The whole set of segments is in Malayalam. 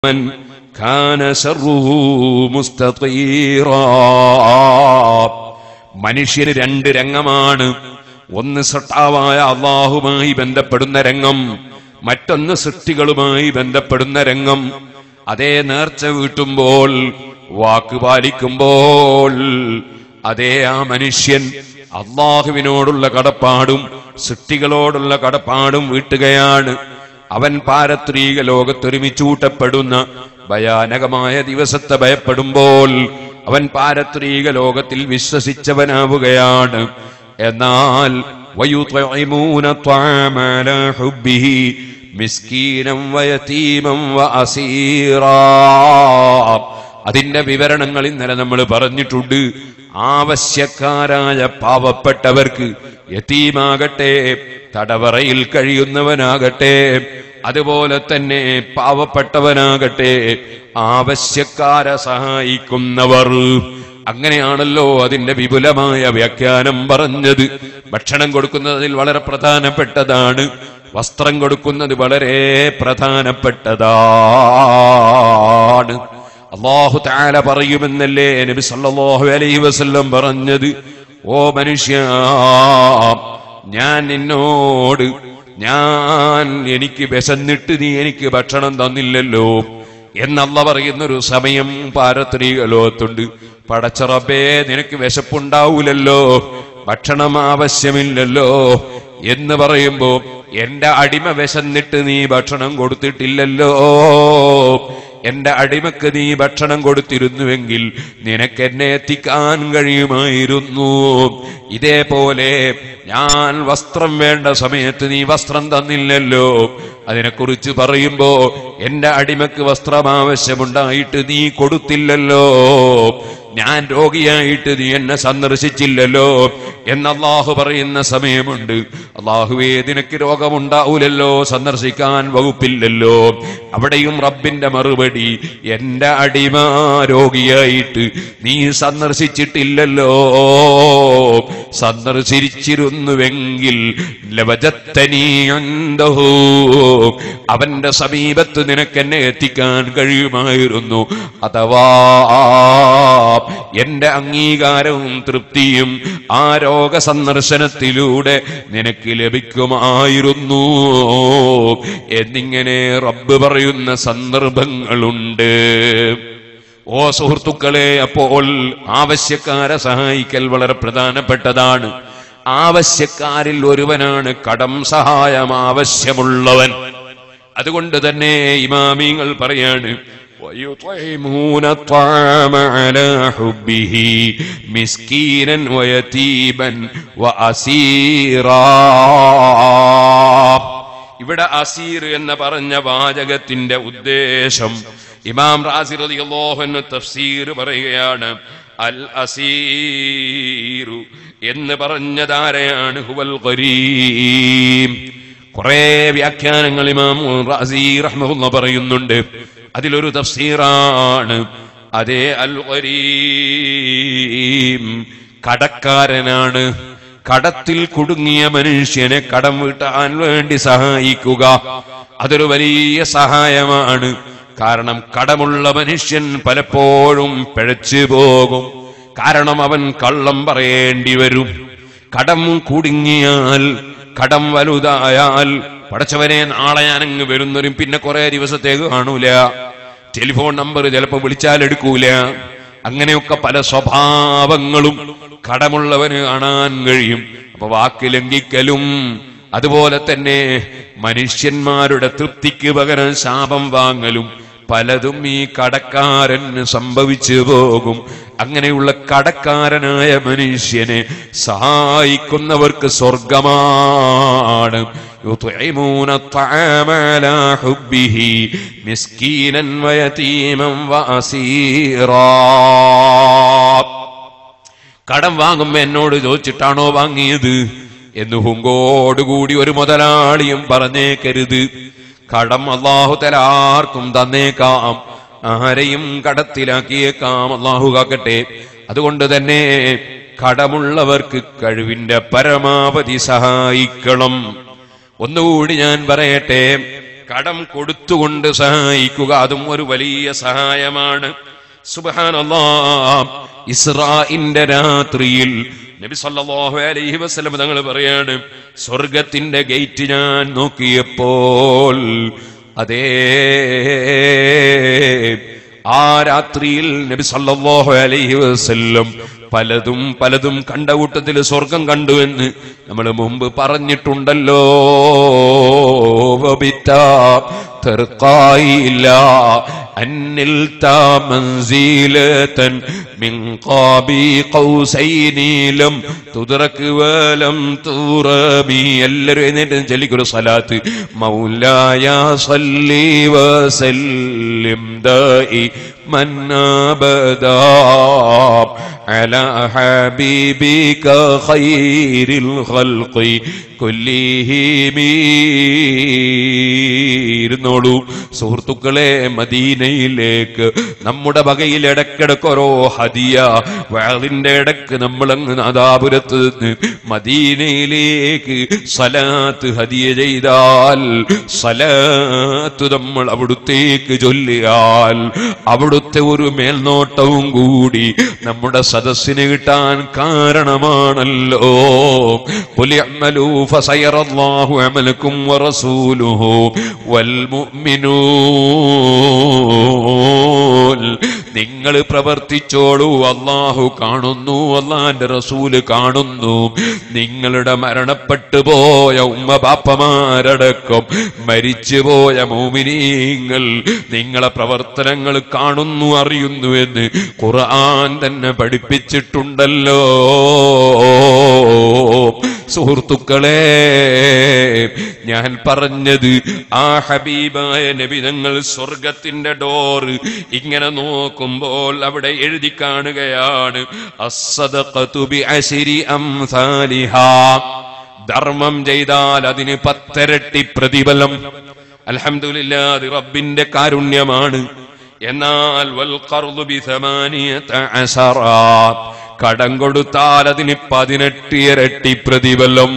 من كان شره مستطيرا. മനുഷ്യന് രണ്ട് രംഗമാണ്. ഒന്ന് സൃഷ്ടാവായ അല്ലാഹുമായി ബന്ധപ്പെടുന്ന രംഗം, മറ്റൊന്ന് സൃഷ്ടികളുമായി ബന്ധപ്പെടുന്ന രംഗം. അതേ നേർച്ച വീട്ടുമ്പോൾ, വാക്ക് പാലിക്കുമ്പോൾ, അതേ ആ മനുഷ്യൻ അല്ലാഹുവിനോടുള്ള കടപ്പാടും സൃഷ്ടികളോടുള്ള കടപ്പാടും വീട്ടുകയാണ്. അവൻ പാരത്രിക ലോകത്തൊരുമിച്ചൂട്ടപ്പെടുന്ന ഭയാനകമായ ദിവസത്തെ ഭയപ്പെടുമ്പോൾ അവൻ പാരത്രിക ലോകത്തിൽ വിശ്വസിച്ചവനാവുകയാണ്. എന്നാൽ വയുത്ഇമൂന ത്വഅമ അലാ ഹുബ്ബിഹി മിസ്കീനം വയതീമൻ വഅസീറാ. അതിന്റെ വിവരണങ്ങൾ ഇന്നലെ നമ്മൾ പറഞ്ഞിട്ടുണ്ട്. ആവശ്യക്കാരായ പാവപ്പെട്ടവർക്ക്, യതീമാകട്ടെ, തടവറയിൽ കഴിയുന്നവനാകട്ടെ, അതുപോലെ തന്നെ പാവപ്പെട്ടവനാകട്ടെ, ആവശ്യക്കാരെ സഹായിക്കുന്നവർ. അങ്ങനെയാണല്ലോ അതിന്റെ വിപുലമായ വ്യാഖ്യാനം പറഞ്ഞത്. ഭക്ഷണം കൊടുക്കുന്നതിൽ വളരെ പ്രധാനപ്പെട്ടതാണ്, വസ്ത്രം കൊടുക്കുന്നത് വളരെ പ്രധാനപ്പെട്ടതാണ്. അല്ലാഹു തആല പറയുമെന്നല്ലേ നബി സല്ലല്ലാഹു അലൈഹി വസല്ലം പറഞ്ഞത്? ഓ മനുഷ്യ, ഞാൻ നിന്നോട്, എനിക്ക് വിശന്നിട്ട് നീ എനിക്ക് ഭക്ഷണം തന്നില്ലല്ലോ എന്നല്ല പറയുന്നൊരു സമയം പാരത്രിക ലോകത്തുണ്ട്. പടച്ച റബ്ബേ, നിനക്ക് വിശപ്പുണ്ടാവൂലല്ലോ, ഭക്ഷണം ആവശ്യമില്ലല്ലോ എന്ന് പറയുമ്പോ എന്റെ അടിമ വിശന്നിട്ട് നീ ഭക്ഷണം കൊടുത്തിട്ടില്ലല്ലോ, എന്റെ അടിമക്ക് നീ ഭക്ഷണം കൊടുത്തിരുന്നുവെങ്കിൽ നിനക്കെന്നെ എത്തിക്കാൻ കഴിയുമായിരുന്നു. ഇതേപോലെ ഞാൻ വസ്ത്രം വേണ്ട സമയത്ത് നീ വസ്ത്രം തന്നില്ലല്ലോ, അതിനെക്കുറിച്ച് പറയുമ്പോ എന്റെ അടിമക്ക് വസ്ത്രം ആവശ്യമുണ്ടായിട്ട് നീ കൊടുത്തില്ലല്ലോ, ഞാൻ രോഗിയായിട്ട് നീ എന്നെ സന്ദർശിച്ചില്ലല്ലോ എന്ന് അല്ലാഹു പറയുന്ന സമയമുണ്ട്. അല്ലാഹുവേ, നിനക്ക് രോഗമുണ്ടാവൂലല്ലോ, സന്ദർശിക്കാൻ വകുപ്പില്ലല്ലോ. അവിടെയും റബ്ബിന്റെ മറുപടി, എന്റെ അടിമ രോഗിയായിട്ട് നീ സന്ദർശിച്ചിട്ടില്ലല്ലോ, സന്ദർശിച്ചിരുന്നുവെങ്കിൽ ലവജത്തനീ ഇൻദഹു, അവന്റെ സമീപത്ത് നിനക്കെന്നെ എത്തിക്കാൻ കഴിയുമായിരുന്നു. അഥവാ എന്റെ അംഗീകാരവും തൃപ്തിയും ആ രോഗ സന്ദർശനത്തിലൂടെ നിനക്ക് ലഭിക്കുമായിരുന്നു എന്നിങ്ങനെ റബ്ബ് പറയുന്ന സന്ദർഭങ്ങളുണ്ട്. ഓ സുഹൃത്തുക്കളെ, അപ്പോൾ ആവശ്യക്കാരെ സഹായിക്കൽ വളരെ പ്രധാനപ്പെട്ടതാണ്. ആവശ്യക്കാരിൽ ഒരുവനാണ് കടം സഹായം ആവശ്യമുള്ളവൻ. അതുകൊണ്ട് തന്നെ ഇമാമിങ്ങൾ പറയാണ്, وَيُطْعِمُونَ الطَّعَامَ عَلَى حُبِّهِ مِسْكِينًا وَيَتِيمًا وَأَسِيرًا. ഇവിടെ അസീർ എന്ന് പറഞ്ഞ വാചകത്തിന്റെ ഉദ്ദേശം ഇമാം റാസി റളിയല്ലാഹു അൻഹു തഫ്സീർ പറയുകയാണ്. അൽ അസീറു എന്ന് പറഞ്ഞതാരെയാണ്? ഹുവൽ ഗരീം. കുറെ വ്യാഖ്യാനങ്ങൾ ഇമാം റാസി റഹ്മഹുല്ലാഹ് പറയുന്നുണ്ട്. അതിലൊരു തഫ്സീറാണ് അതേ അൽ ഗരീം, കടക്കാരനാണ്. കടത്തിൽ കുടുങ്ങിയ മനുഷ്യനെ കടം വീട്ടാൻ വേണ്ടി സഹായിക്കുക, അതൊരു വലിയ സഹായമാണ്. കാരണം കടമുള്ള മനുഷ്യൻ പലപ്പോഴും പിഴച്ചു പോകും. കാരണം അവൻ കള്ളം പറയേണ്ടി വരും. കടം കുടുങ്ങിയാൽ, കടം വലുതായാൽ, പടച്ചവനെ നാളെ ഞാനങ്ങ് വരുന്നവരും പിന്നെ കുറെ ദിവസത്തേക്ക് കാണൂല, ടെലിഫോൺ നമ്പർ ചിലപ്പോ വിളിച്ചാൽ എടുക്കൂല. അങ്ങനെയൊക്കെ പല സ്വഭാവങ്ങളും കടമുള്ളവന് കാണാൻ കഴിയും. അപ്പൊ വാക്ക് ലംഘിക്കലും, അതുപോലെ തന്നെ മനുഷ്യന്മാരുടെ തൃപ്തിക്ക് പകരം ശാപം വാങ്ങലും പലതും ഈ കടക്കാരന് സംഭവിച്ചു പോകും. അങ്ങനെയുള്ള കടക്കാരനായ മനുഷ്യനെ സഹായിക്കുന്നവർക്ക് സ്വർഗമാണ്. يطعمون الطعام على حبه مسكينا ويتيما وأسيرا. കടം വാങ്ങുമ്പോ എന്നോട് ചോദിച്ചിട്ടാണോ വാങ്ങിയത് എന്ന് ഹുങ്കോടുകൂടി ഒരു മുതലാളിയും പറഞ്ഞേക്കരുത്. കടം അല്ലാഹു തആല ആർക്കും തന്നേക്കാം, ആരെയും കടത്തിലാക്കിയേക്കാം, അല്ലാഹു കാക്കട്ടെ. അതുകൊണ്ട് തന്നെ കടമുള്ളവർക്ക് കഴിവിന്റെ പരമാവധി സഹായിക്കണം. ഒന്നുകൂടി ഞാൻ പറയട്ടെ, കടം കൊടുത്തുകൊണ്ട് സഹായിക്കുക, അതും ഒരു വലിയ സഹായമാണ്. സുബ്ഹാനല്ലാഹ്. ഇസ്രാഇന്റെ രാത്രിയിൽ നബി സല്ലല്ലാഹു അലൈഹി വസല്ലം തങ്ങൾ പറയാണ്, സ്വർഗത്തിന്റെ ഗേറ്റ് ഞാൻ നോക്കിയപ്പോൾ അതേ ആ രാത്രിയിൽ നബി സല്ലല്ലാഹു അലൈഹി വസല്ലം പലതും കണ്ട കൂട്ടത്തിൽ സ്വർഗം കണ്ടുവെന്ന് നമ്മൾ മുമ്പ് പറഞ്ഞിട്ടുണ്ടല്ലോ. തർഖായില്ല അന്നിൽ തമൻസിലതൻ മിൻ ഖാബി ഖൗസൈനി ലം തുദ്റക് വലം തുറബി. എല്ലാവരും എഴുന്നേറ്റ് ചൊല്ലിക്കൊരു സ്വലാത്ത്. മൗലായ സല്ലി വസല്ലിം ദായിമൻ അബദാ അലാ ഹബീബിക ഖൈറിൽ ഖൽഖി കുല്ലിഹിം. ഇരുന്നോളൂ സുഹൃത്തുക്കളെ, മദീനയിലേക്ക് നമ്മുടെ വകയിൽ ഇടക്കിടക്ക് ഓരോ ഹദിയ വഅദിന്റെ ഇടക്ക് നമ്മളങ്ങ് നാദാപുരത്ത് നിന്ന് മദീനയിലേക്ക് സലാത്ത് ഹദിയ ചെയ്താൽ, സലാത്ത് നമ്മൾ അവിടുത്തേക്ക് ചൊല്ലിയാൽ അവിടുത്തെ ഒരു മേൽനോട്ടവും കൂടി നമ്മുടെ സദസ്സിന് കിട്ടാൻ കാരണമാണല്ലോ. ഖുൽ ഇഅ്മലൂ ഫസയറല്ലാഹു അമലക്കും വറസൂലുഹു വൽമുഅ്മിനൂൻ. നിങ്ങൾ പ്രവർത്തിച്ചോളൂ, അല്ലാഹു കാണുന്നു, അല്ലാഹുവിന്റെ റസൂല് കാണുന്നു. നിങ്ങളുടെ മരണപ്പെട്ടു പോയ ഉമ്മ ബാപ്പമാരടക്കം മരിച്ചുപോയ മുഅ്മിനീങ്ങൾ നിങ്ങളെ പ്രവർത്തനങ്ങൾ കാണുന്നു, അറിയുന്നു എന്ന് ഖുർആൻ തന്നെ പഠിപ്പിച്ചിട്ടുണ്ടല്ലോ. സുഹൃത്തുക്കളെ, ഞാൻ പറഞ്ഞത് ആ ഹബീബായ നബി തങ്ങൾ സ്വർഗത്തിന്റെ ഡോറ് ഇങ്ങനെ നോക്കുമ്പോൾ അവിടെ എഴുതി കാണുകയാണ്, അസ്സദഖതു ബിഅശ്രി അംസാലിഹാ. ധർമ്മം ചെയ്താൽ അതിന് 10 ഇരട്ടി പ്രതിഫലം. അൽഹംദുലില്ലാഹ്, അത് റബ്ബിന്റെ കാരുണ്യമാണ്. എന്നാൽ വൽ ഖർദു ബി 18 കടം കൊടുത്താൽ അതിന് 18 ഇരട്ടി പ്രതിഫലം.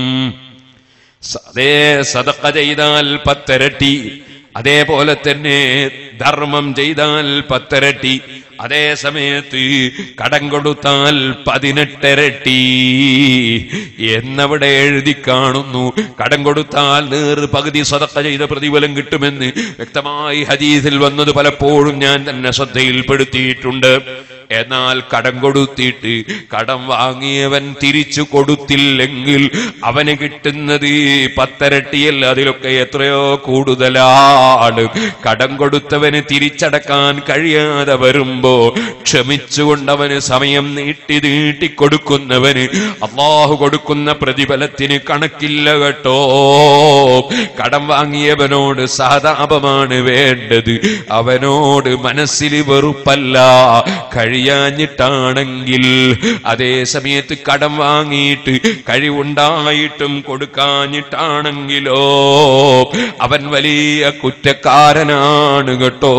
അതേ സദഖ ചെയ്താൽ 10 ഇരട്ടി, അതേപോലെ തന്നെ ധർമ്മം ചെയ്താൽ 10 ഇരട്ടി, അതേ സമയത്ത് കടം കൊടുത്താൽ 18 ഇരട്ടി എന്നവിടെ എഴുതി കാണുന്നു. കടം കൊടുത്താൽ പകുതി സദഖ ചെയ്ത പ്രതിഫലം കിട്ടുമെന്ന് വ്യക്തമായി ഹദീസിൽ വന്നത് പലപ്പോഴും ഞാൻ തന്നെ ശ്രദ്ധയിൽപ്പെടുത്തിയിട്ടുണ്ട്. എന്നാൽ കടം കൊടുത്തിട്ട് കടം വാങ്ങിയവൻ തിരിച്ചു കൊടുത്തില്ലെങ്കിൽ അവന് കിട്ടുന്നത് 10 ഇരട്ടിയല്ല, അതിലൊക്കെ എത്രയോ കൂടുതലാണ്. കടം കൊടുത്തവന് തിരിച്ചടക്കാൻ കഴിയാതെ വരുമ്പോ ക്ഷമിച്ചുകൊണ്ടവന് സമയം നീട്ടി കൊടുക്കുന്നവന് അല്ലാഹു കൊടുക്കുന്ന പ്രതിഫലത്തിന് കണക്കില്ല കേട്ടോ. കടം വാങ്ങിയവനോട് സഹതാപമാണ് വേണ്ടത്, അവനോട് മനസ്സിൽ വെറുപ്പല്ല. കഴിയാഞ്ഞിട്ടാണെങ്കിൽ, അതേ സമയത്ത് കടം വാങ്ങിയിട്ട് കഴിവുണ്ടായിട്ടും കൊടുക്കാഞ്ഞിട്ടാണെങ്കിലോ അവൻ വലിയ കുറ്റക്കാരനാണ് കേട്ടോ.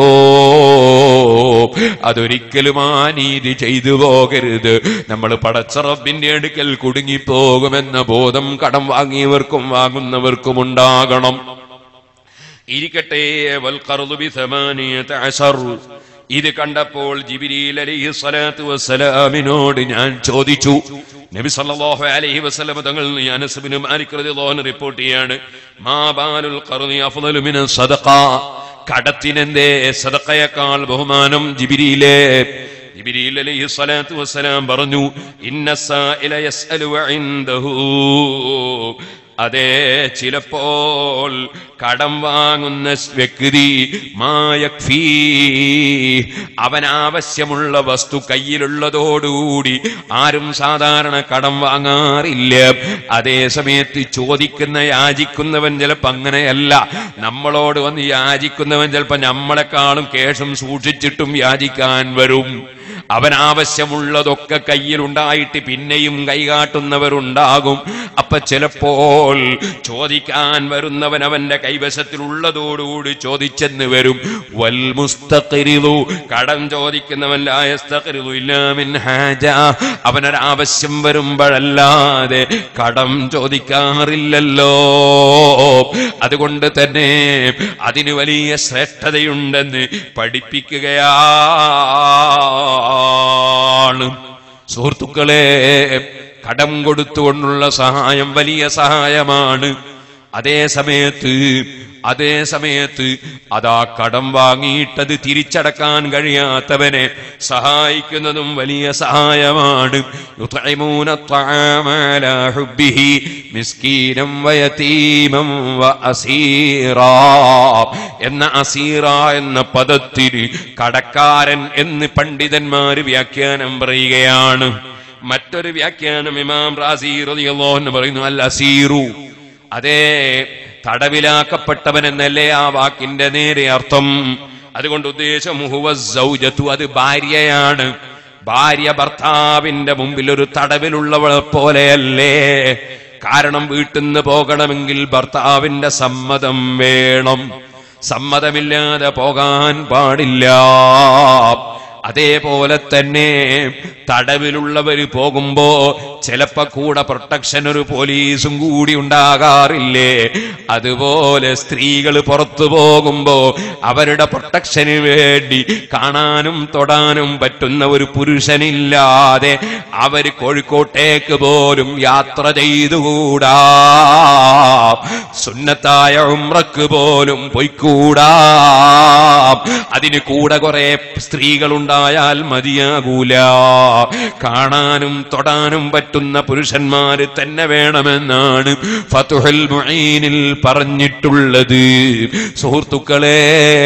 അതൊരിക്കലും ആ നീതി ചെയ്തു പോകരുത്. നമ്മൾ പടച്ച റബ്ബിന്റെ അടുക്കൽ കുടുങ്ങിപ്പോകുമെന്ന ബോധം കടം വാങ്ങിയവർക്കും വാങ്ങുന്നവർക്കും ഉണ്ടാകണം. ഇരിക്കട്ടെ, വൽ ഖർദു ബി 18. ഇത് കണ്ടപ്പോൾ ജിബ്രീൽ അലൈഹിസ്സലാത്തു വസ്സലാമിനോട് ഞാൻ ചോദിച്ചു. നബി സല്ലല്ലാഹു അലൈഹി വസല്ലം തങ്ങൾ അനസ് ഇബ്നു മാലിക് റളിയല്ലാഹു അൻഹു റിപ്പോർട്ട് ചെയ്യാണ്, മാ ബാലുൽ ഖർദി അഫ്ളലു മിന സദഖ. കടത്തിനെന്തേ സദഖയേക്കാൾ ബഹുമാനം? ജിബ്രീൽ അലൈഹിസ്സലാത്തു വസ്സലാം പറഞ്ഞു, ഇന്ന സായില യസ്അലു ഇൻദഹു. അതെ, ചിലപ്പോൾ കടം വാങ്ങുന്ന വ്യക്തി മായക്ഫീ, അവനാവശ്യമുള്ള വസ്തു കയ്യിലുള്ളതോടുകൂടി ആരും സാധാരണ കടം വാങ്ങാറില്ല. അതേ സമയത്ത് ചോദിക്കുന്ന യാചിക്കുന്നവൻ ചിലപ്പോൾ അങ്ങനെയല്ല. നമ്മളോട് വന്ന് യാചിക്കുന്നവൻ ചിലപ്പോൾ നമ്മളെക്കാളും കേശം സൂക്ഷിച്ചിട്ടും യാചിക്കാൻ വരും. അവനാവശ്യമുള്ളതൊക്കെ കയ്യിലുണ്ടായിട്ട് പിന്നെയും കൈകാട്ടുന്നവരുണ്ടാകും. അപ്പൊ ചിലപ്പോൾ ചോദിക്കാൻ വരുന്നവൻ അവന്റെ കൈവശത്തിലുള്ളതോടുകൂടി ചോദിച്ചെന്ന് വരും. വൽ മുസ്തഖ്രിദു, കടം ചോദിക്കുന്നവൻ ലാ യസ്തഖ്രിദു ഇല്ലാ മിൻ ഹാജ, അവനൊരാവശ്യം വരുമ്പോഴല്ലാതെ കടം ചോദിക്കാറില്ലല്ലോ. അതുകൊണ്ട് തന്നെ അതിന് വലിയ ശ്രേഷ്ഠതയുണ്ടെന്ന് പഠിപ്പിക്കുകയാണ്. സുഹൃത്തുക്കളെ, കടം കൊടുത്തുകൊണ്ടുള്ള സഹായം വലിയ സഹായമാണ്. അതേ സമയത്ത് അതാ കടം വാങ്ങിയിട്ടത് തിരിച്ചടക്കാൻ കഴിയാത്തവനെ സഹായിക്കുന്നതും വലിയ സഹായമാണ്. യുത്ഇമൂന അത്അമ അലാ ഹുബ്ബിഹി മിസ്കീനം വയതീമം വഅസീറാ എന്ന അസീറ എന്ന പദത്തിന് കടക്കാരൻ എന്ന് പണ്ഡിതന്മാര് വ്യാഖ്യാനം പറയുകയാണ്. മറ്റൊരു വ്യാഖ്യാനം ഇമാം റാസി റളിയല്ലാഹു അൻഹു പറയുന്നു അൽ അസീറു, അതേ തടവിലാക്കപ്പെട്ടവൻ എന്നല്ലേ ആ വാക്കിന്റെ നേരെ അർത്ഥം. അതുകൊണ്ട് ഉദ്ദേശം ഹുവ സൗജത്തു, അത് ഭാര്യയാണ്. ഭാര്യ ഭർത്താവിന്റെ മുമ്പിൽ ഒരു തടവിലുള്ളവളെ പോലെയല്ലേ. കാരണം വീട്ടിൽ നിന്ന് പോകണമെങ്കിൽ ഭർത്താവിന്റെ സമ്മതം വേണം. സമ്മതമില്ലാതെ പോകാൻ പാടില്ല. അതേപോലെ തന്നെ തടവിലുള്ളവര് പോകുമ്പോ ചിലപ്പോ കൂടെ പ്രൊട്ടക്ഷൻ ഒരു പോലീസും കൂടി ഉണ്ടാകാറില്ലേ. അതുപോലെ സ്ത്രീകൾ പുറത്തു പോകുമ്പോ അവരുടെ പ്രൊട്ടക്ഷന് വേണ്ടി കാണാനും തൊടാനും പറ്റുന്ന ഒരു പുരുഷനില്ലാതെ അവര് കോഴിക്കോട്ടേക്ക് പോലും യാത്ര ചെയ്തുകൂടാ. സുന്നത്തായ ഉംറക്ക് പോലും പൊയ്ക്കൂടാ. അതിന് കൂടെ കുറെ സ്ത്രീകളുണ്ടായാൽ മതിയാകൂല. കാണാനും തൊടാനും പറ്റുന്ന പുരുഷന്മാര് തന്നെ വേണമെന്നാണ് ഫതുഹുൽ മുഈനിൽ പറഞ്ഞിട്ടുള്ളത്. സുഹൃത്തുക്കളെ,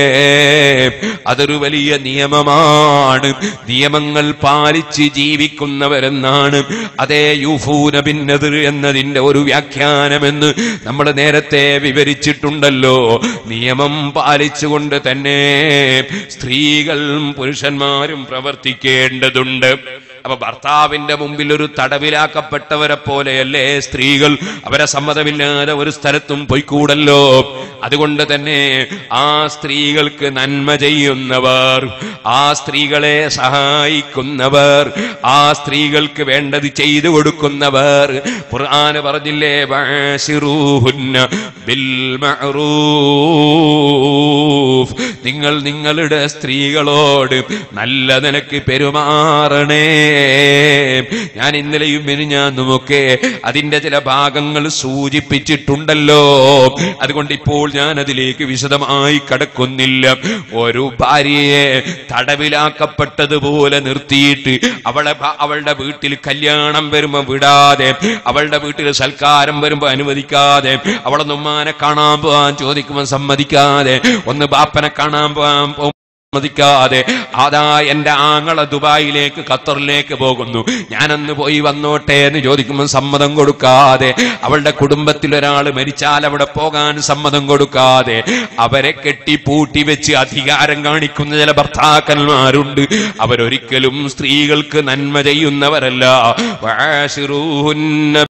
അതൊരു വലിയ നിയമമാണ്. നിയമങ്ങൾ പാലിച്ച് ജീവിക്കുന്നവരെന്നാണ് അതേ യൂഫൂന ബിന്നദ്ർ എന്നതിന്റെ ഒരു വ്യാഖ്യാനമെന്ന് നമ്മൾ നേരത്തെ വിവരിച്ചിട്ടുണ്ടല്ലോ. നിയമം പാലിച്ചുകൊണ്ട് തന്നെ സ്ത്രീകളും പുരുഷന്മാരും പ്രവർത്തിക്കേണ്ടതുണ്ട്. അപ്പൊ ഭർത്താവിന്റെ മുമ്പിൽ ഒരു തടവിലാക്കപ്പെട്ടവരെ പോലെയല്ലേ സ്ത്രീകൾ. അവരെ സമ്മതമില്ലാതെ ഒരു സ്ഥലത്തും പൊയ്ക്കൂടല്ലോ. അതുകൊണ്ട് തന്നെ ആ സ്ത്രീകൾക്ക് നന്മ ചെയ്യുന്നവർ, ആ സ്ത്രീകളെ സഹായിക്കുന്നവർ, ആ സ്ത്രീകൾക്ക് വേണ്ടത് ചെയ്തു കൊടുക്കുന്നവർ, ഖുർആൻ പറഞ്ഞില്ലേ വഅശിറൂഹുന്ന ബിൽ മഅറൂഫ്, നിങ്ങൾ നിങ്ങളുടെ സ്ത്രീകളോട് നല്ല നിലക്ക് പെരുമാറണേ. ഞാൻ ഇന്നലെയും മിനിഞ്ഞാന്നുമൊക്കെ അതിന്റെ ചില ഭാഗങ്ങൾ സൂചിപ്പിച്ചിട്ടുണ്ടല്ലോ. അതുകൊണ്ട് ഇപ്പോൾ ഞാൻ അതിലേക്ക് വിശദമായി കടക്കുന്നില്ല. ഒരു ഭാര്യയെ തടവിലാക്കപ്പെട്ടതുപോലെ നിർത്തിയിട്ട് അവളുടെ വീട്ടിൽ കല്യാണം വരുമ്പോ വിടാതെ, അവളുടെ വീട്ടിൽ സൽക്കാരം വരുമ്പോ അനുവദിക്കാതെ, അവളൊന്ന് ഉമ്മാനെ കാണാൻ പോവാൻ ചോദിക്കുമ്പോൾ സമ്മതിക്കാതെ, ഒന്ന് ബാപ്പനെ കാണാൻ പോവാൻ സമ്മതിക്കാതെ, അതാ എന്റെ ആങ്ങള ദുബായിലേക്ക് ഖത്തറിലേക്ക് പോകുന്നു, ഞാനൊന്ന് പോയി വന്നോട്ടെ എന്ന് ചോദിക്കുമ്പോൾ സമ്മതം കൊടുക്കാതെ, അവളുടെ കുടുംബത്തിൽ ഒരാൾ മരിച്ചാൽ അവിടെ പോകാൻ സമ്മതം കൊടുക്കാതെ, അവരെ കെട്ടിപ്പൂട്ടി വെച്ച് അധികാരം കാണിക്കുന്ന ചില ഭർത്താക്കന്മാരുണ്ട്. അവരൊരിക്കലും സ്ത്രീകൾക്ക് നന്മ ചെയ്യുന്നവരല്ല.